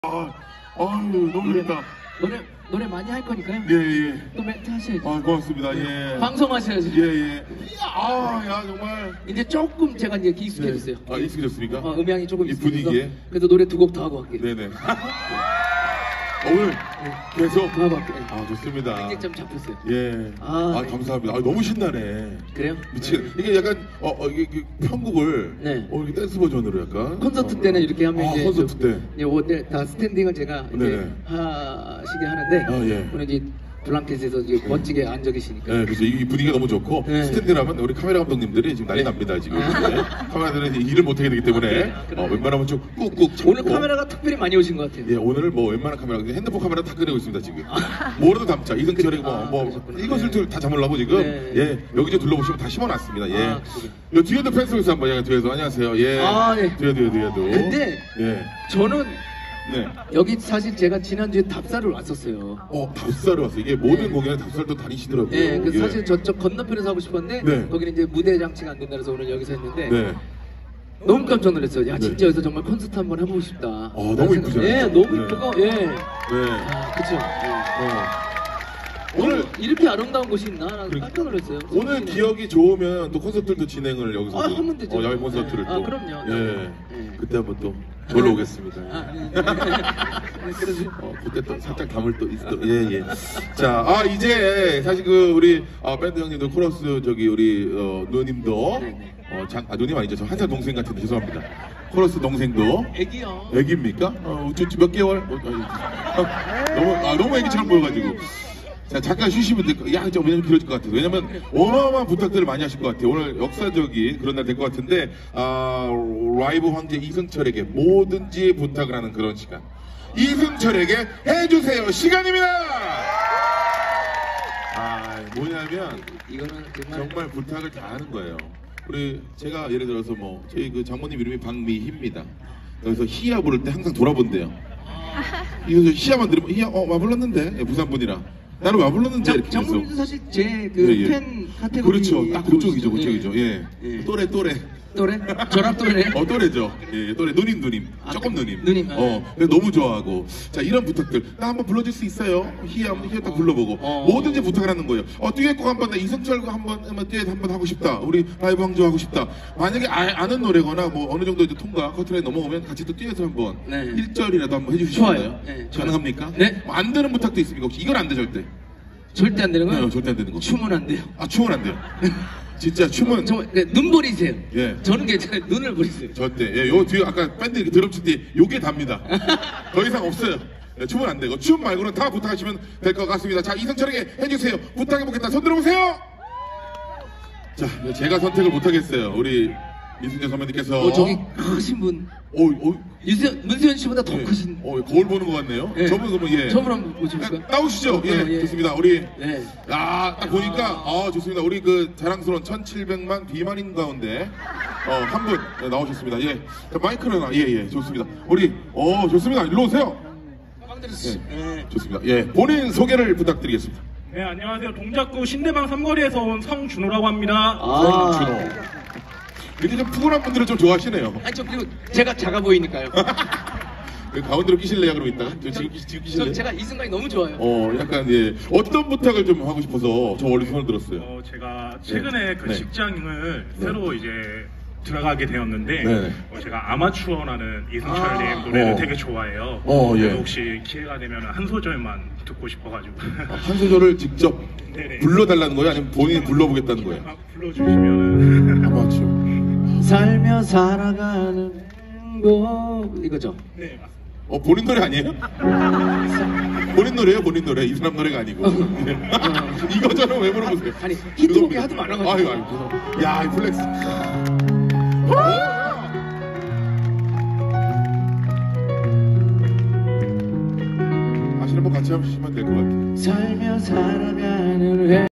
아유, 너무 재밌다. 노래 많이 할 거니까요. 예, 예. 또 멘트 하셔야죠. 고맙습니다. 예. 방송하셔야죠. 예, 예. 야, 정말. 이제 조금 제가 이제 익숙해졌어요. 익숙해졌습니까? 음향이 조금 이 익숙해져서. 분위기에? 그래서 노래 두 곡 더 하고 갈게요. 네네. 오늘 계속. 더 하고 갈게요. 좋습니다. 굉장히 좀 잡혔어요. 예. 감사합니다. 너무 신나네. 그래요? 미치겠네. 이게 약간, 이게 편곡을. 네. 이게 댄스 버전으로 약간. 콘서트 때는 이렇게 하면 이제 콘서트 때. 이제 다 스탠딩을 제가 이제 네네. 하시게 하는데 예. 오늘 이제 블랑켓에서 이제 멋지게 앉아 계시니까. 네, 그래서 이 분위기가 너무 좋고 네. 스탠드라면 우리 카메라 감독님들이 지금 난리 납니다 지금. 네. 카메라들은 일을 못하게 되기 때문에 웬만하면 좀 꾹꾹 참고. 오늘 카메라가 특별히 많이 오신 것 같아요. 예, 오늘 뭐 웬만한 카메라, 핸드폰 카메라 다 끄내고 있습니다 지금. 뭐라도 담자. 이승철이 이것을 다 잡으려고 지금. 네. 예, 여기저기 둘러보시면 다 심어놨습니다. 예. 그래요? 뒤에도 팬서비스 한번 뒤에서 안녕하세요. 예. 예. 뒤에도. 근데 예. 저는 네. 여기 사실 제가 지난주에 답사를 왔었어요. 답사를 왔어요. 이게 모든 공연에 답사를 또 다니시더라고요. 네, 그래서 예. 사실 저쪽 건너편에서 하고 싶었는데 네. 거기는 이제 무대 장치가 안 된다 그래서 오늘 여기서 했는데 네. 너무 깜짝 놀랐어요. 야, 네. 진짜 여기서 정말 콘서트 한번 해보고 싶다. 너무 이쁘잖아요. 예, 너무 네. 이쁘고, 예. 네. 그쵸. 오늘 이렇게 아름다운 곳이 있나? 나 그러니까. 깜짝 놀랐어요. 오늘 기억이 좋으면 또 콘서트도 진행을 여기서 하면 되죠. 야외 콘서트를 네. 또 그럼요. 예. 네. 그때 한번 또 놀러 오겠습니다. 그래서 그때 또 살짝 담을 또 있어. 예. 자, 이제 사실 우리 밴드 형님도 코러스 우리 누님도 네네. 누님 아니죠? 저 한 살 동생 같은데 죄송합니다. 코러스 동생도 애기요. 애기입니까? 몇 개월? 너무 애기처럼 보여가지고. 자, 잠깐 쉬시면 될 것, 좀 왜냐면 길어질 것 같아요. 왜냐면 어마어마한 부탁들을 많이 하실 것 같아요. 오늘 역사적인 그런 날 될 것 같은데, 라이브 황제 이승철에게 뭐든지 부탁을 하는 그런 시간. 이승철에게 해주세요 시간입니다. 뭐냐면 이거는 정말 부탁을 다 하는 거예요. 제가 예를 들어서 저희 장모님 이름이 박미희입니다. 그래서 희야 부를 때 항상 돌아본대요. 이래서 희야만 들으면 희야 와 불렀는데 부산 분이라. 나는 와 불렀는데 이렇게 장모님도 사실 제 예. 팬 카테고리. 그렇죠. 딱 그쪽이죠. 예. 예. 또래. 또래? 저랑 또래네? 또래죠. 예, 또래. 누님. 조금 누님. 누님. 근데 너무 좋아하고. 자, 이런 부탁들. 나 한번 불러줄 수 있어요? 희야 딱 불러보고. 뭐든지 부탁을 하는 거예요. 듀엣곡 한번, 나 이승철과 듀엣 한번 하고 싶다. 우리 라이브 황조 하고 싶다. 만약에 아는 노래거나 어느 정도 이제 통과, 커트라인 넘어오면 같이 또 듀엣을 한번. 네. 1절이라도 한번 해주시나요? 좋아요. 네, 가능합니까? 네. 안 되는 부탁도 있습니까? 혹시 이건 안 돼, 절대. 절대 안 되는 거예요? 네, 절대 안 되는 거. 춤은 안 돼요. 춤은 안 돼요. 진짜 춤은. 정말 눈 버리세요. 예. 저는 괜찮아요. 눈을 버리세요. 절대. 예, 요 뒤에 아까 밴드 이렇게 드럼 칠 때 요게 답니다. 더 이상 없어요. 예, 춤은 안 되고 춤 말고는 다 부탁하시면 될 것 같습니다. 자, 이승철에게 해주세요. 부탁해보겠다. 손 들어보세요. 자, 제가 선택을 못하겠어요. 우리 이승철 선배님께서. 저기 크신 분. 문세현 씨보다 더 크신. 거울 보는 것 같네요. 예. 저분 그러면 예. 저분 한번 보실까요? 나오시죠. 예, 예. 좋습니다. 우리. 네. 딱 보니까 좋습니다. 우리 자랑스러운 1700만 비만인 가운데 한 분 나오셨습니다. 예. 자, 마이크를 예, 좋습니다. 우리 좋습니다. 일로 오세요. 예. 좋습니다. 예. 본인 소개를 부탁드리겠습니다. 네, 안녕하세요. 동작구 신대방 삼거리에서 온 성준호라고 합니다. 성준호. 이렇게 좀 푸근한 분들을 좀 좋아하시네요. 그리고 제가 작아 보이니까요. 가운데로 끼실래요? 그럼 이따가? 지금 끼실래요? 제가 이 순간이 너무 좋아요. 약간 예. 어떤 부탁을 좀 하고 싶어서 저 원래 손을 들었어요. 제가 최근에 네. 직장을 새로 이제 들어가게 되었는데 네. 제가 아마추어라는 이승철님 노래를 되게 좋아해요. 예. 혹시 기회가 되면 한 소절만 듣고 싶어가지고. 한 소절을 직접 네네. 불러달라는 거예요? 아니면 본인이 불러보겠다는 거예요? 불러주시면은. 아마추어. 살며 살아가는 거 이거죠? 네, 맞습니다. 본인 노래 아니에요? 본인 노래예요, 본인 노래. 이 사람 노래가 아니고. 이거저는 왜 물어보세요? 아니 히트곡이 하도 많아가지고. 아이고. 야, 이 플렉스. 다시 한번 같이 하시면 될 것 같아요. 살며 살아가는